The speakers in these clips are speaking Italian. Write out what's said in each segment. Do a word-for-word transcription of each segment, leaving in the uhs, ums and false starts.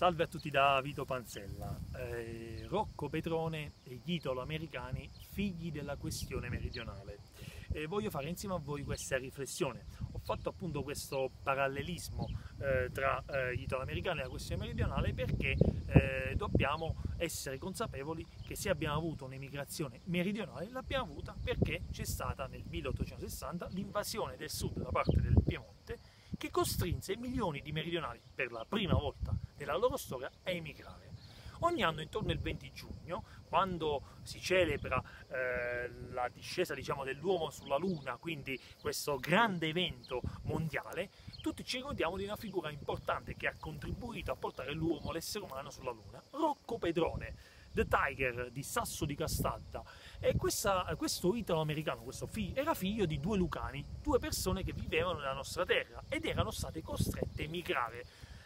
Salve a tutti da Vito Panzella. Eh, Rocco Petrone e gli italo-americani, figli della questione meridionale. E voglio fare insieme a voi questa riflessione. Ho fatto appunto questo parallelismo eh, tra eh, gli italo-americani e la questione meridionale perché eh, dobbiamo essere consapevoli che se abbiamo avuto un'emigrazione meridionale l'abbiamo avuta perché c'è stata nel milleottocentosessanta l'invasione del sud da parte del Piemonte, che costrinse milioni di meridionali per la prima volta nella loro storia a emigrare. Ogni anno intorno al venti giugno, quando si celebra eh, la discesa, diciamo, dell'uomo sulla Luna, quindi questo grande evento mondiale, tutti ci ricordiamo di una figura importante che ha contribuito a portare l'uomo, l'essere umano, sulla Luna, Rocco Petrone, The Tiger di Sasso di Castalda. E questa, questo italo-americano, questo figlio, era figlio di due lucani, due persone che vivevano nella nostra terra ed erano state costrette a emigrare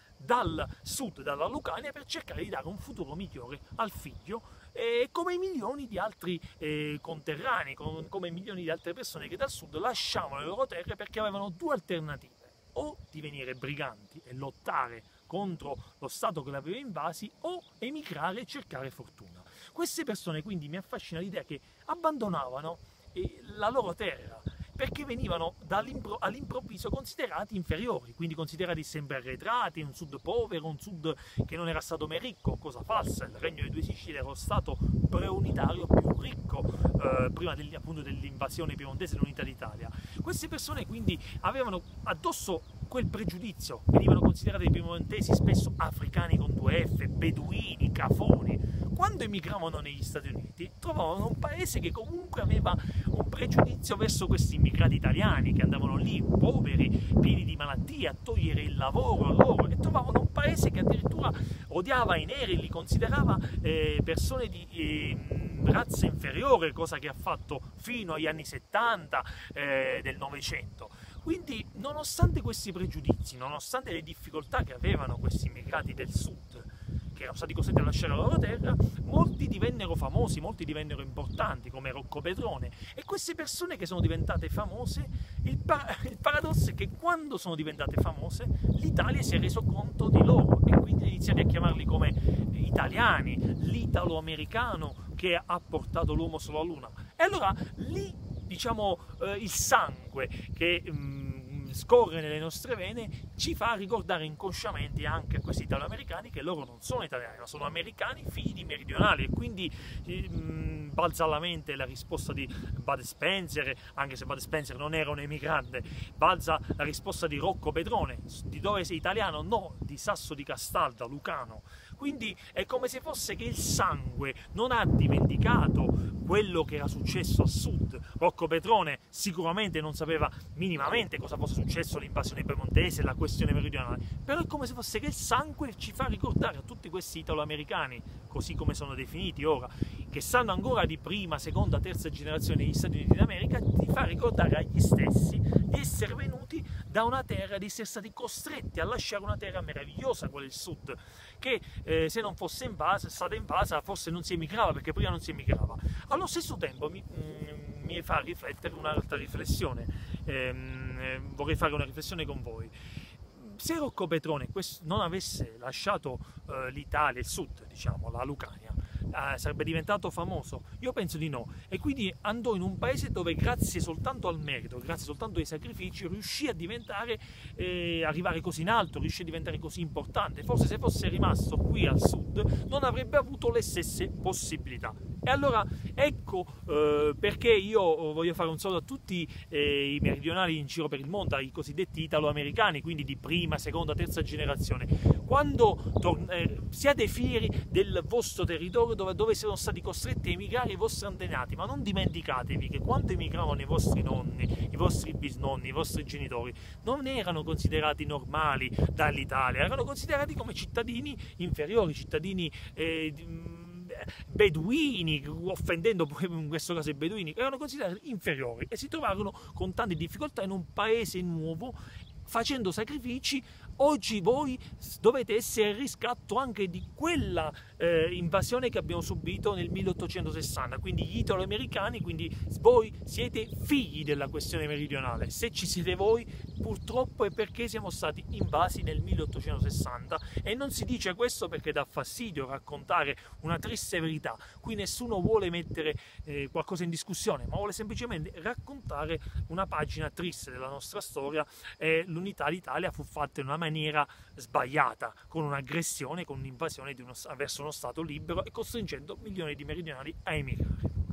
dal sud, dalla Lucania, per cercare di dare un futuro migliore al figlio, eh, come milioni di altri eh, conterranei, com come milioni di altre persone che dal sud lasciavano le loro terre perché avevano due alternative: o divenire briganti e lottare contro lo Stato che li aveva invasi, o emigrare e cercare fortuna. Queste persone quindi mi affascina l'idea che abbandonavano eh, la loro terra perché venivano all'improvviso considerati inferiori, quindi considerati sempre arretrati, un sud povero, un sud che non era stato mai ricco, cosa falsa. Il Regno delle Due Sicilie era lo stato preunitario più ricco eh, prima degli, appunto dell'invasione piemontese dell'unità d'Italia. Queste persone quindi avevano addosso quel pregiudizio, venivano considerati i piemontesi spesso africani con due F, beduini, cafoni. Quando emigravano negli Stati Uniti trovavano un paese che comunque aveva un pregiudizio verso questi immigrati italiani che andavano lì poveri, pieni di malattie, a togliere il lavoro a loro, e trovavano un paese che addirittura odiava i neri, li considerava eh, persone di eh, razza inferiore, cosa che ha fatto fino agli anni settanta eh, del Novecento. Quindi, nonostante questi pregiudizi, nonostante le difficoltà che avevano questi immigrati del sud, che erano stati costretti a lasciare la loro terra, molti divennero famosi, molti divennero importanti, come Rocco Petrone. E queste persone che sono diventate famose, il, par il paradosso è che quando sono diventate famose, l'Italia si è reso conto di loro e quindi ha iniziato a chiamarli come italiani, l'italo-americano che ha portato l'uomo sulla Luna. E allora lì, diciamo, eh, il sangue che mh, scorre nelle nostre vene ci fa ricordare inconsciamente anche a questi italo-americani che loro non sono italiani, ma sono americani figli di meridionali. E quindi mh, balza alla mente la risposta di Bud Spencer, anche se Bud Spencer non era un emigrante, balza la risposta di Rocco Petrone: di dove sei italiano? No, di Sasso di Castalda, lucano. Quindi è come se fosse che il sangue non ha dimenticato quello che era successo a sud. Rocco Petrone sicuramente non sapeva minimamente cosa fosse successo l'invasione piemontese, la questione meridionale, però è come se fosse che il sangue ci fa ricordare a tutti questi italo-americani, così come sono definiti ora, che stanno ancora di prima, seconda, terza generazione negli Stati Uniti d'America, ti fa ricordare agli stessi di essere venuti da una terra, di essere stati costretti a lasciare una terra meravigliosa, quella del sud, che eh, se non fosse invasa, stata invasa, forse non si emigrava, perché prima non si emigrava. Allo stesso tempo mi, mm, mi fa riflettere un'altra riflessione, ehm, vorrei fare una riflessione con voi. Se Rocco Petrone non avesse lasciato eh, l'Italia, il sud, diciamo, la Lucania, eh, sarebbe diventato famoso? Io penso di no, e quindi andò in un paese dove grazie soltanto al merito, grazie soltanto ai sacrifici, riuscì a diventare, eh, arrivare così in alto, riuscì a diventare così importante. Forse se fosse rimasto qui al sud non avrebbe avuto le stesse possibilità. E allora ecco eh, perché io voglio fare un saluto a tutti eh, i meridionali in giro per il mondo, ai cosiddetti italo-americani, quindi di prima, seconda, terza generazione. Quando eh, siate fieri del vostro territorio dove, dove sono stati costretti a emigrare i vostri antenati, ma non dimenticatevi che quando emigravano i vostri nonni, i vostri bisnonni, i vostri genitori, non erano considerati normali dall'Italia, erano considerati come cittadini inferiori, cittadini eh, beduini, offendendo poi in questo caso i beduini, erano considerati inferiori e si trovarono con tante difficoltà in un paese nuovo facendo sacrifici, oggi voi dovete essere il riscatto anche di quella eh, invasione che abbiamo subito nel milleottocentosessanta, quindi gli italo-americani, quindi voi siete figli della questione meridionale. Se ci siete voi, purtroppo è perché siamo stati invasi nel milleottocentosessanta, e non si dice questo perché dà fastidio raccontare una triste verità. Qui nessuno vuole mettere eh, qualcosa in discussione, ma vuole semplicemente raccontare una pagina triste della nostra storia. E l'unità d'Italia fu fatta in una maniera sbagliata, con un'aggressione, con un'invasione di uno, verso uno Stato libero, e costringendo milioni di meridionali a emigrare.